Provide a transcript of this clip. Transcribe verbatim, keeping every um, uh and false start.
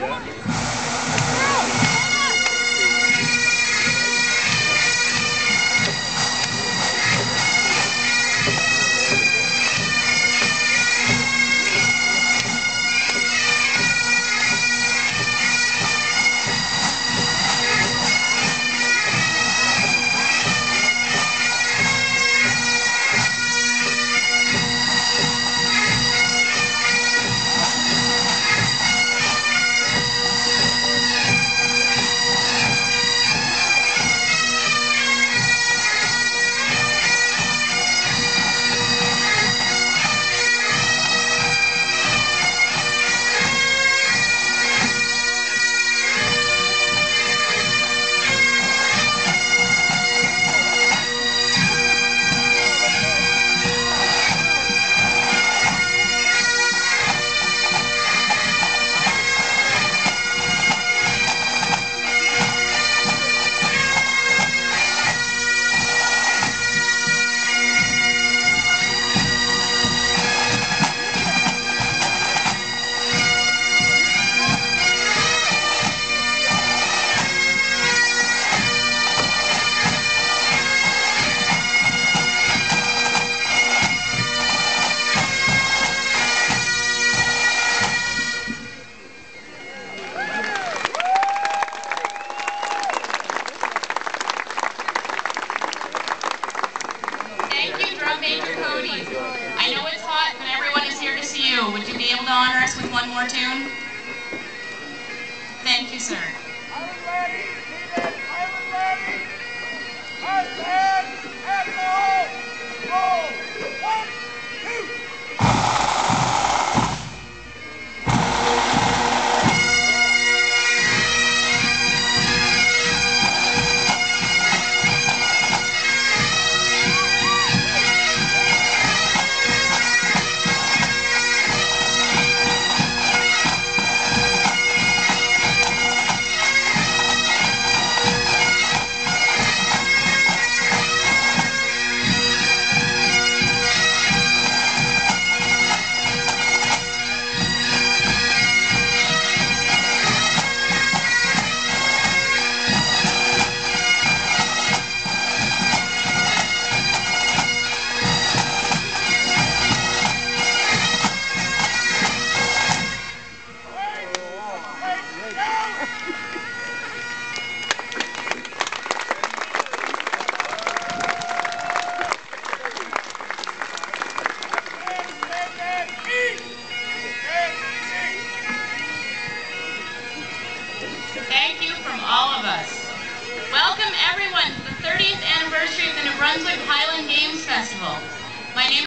Major Cody. I know it's hot, but everyone is here to see you. Would you be able to honor us with one more tune? Thank you, sir. I was ready, Steven. I was ready. Hands and roll. Roll. One, two. Thank you from all of us. Welcome everyone to the thirtieth anniversary of the New Brunswick Highland Games Festival. My name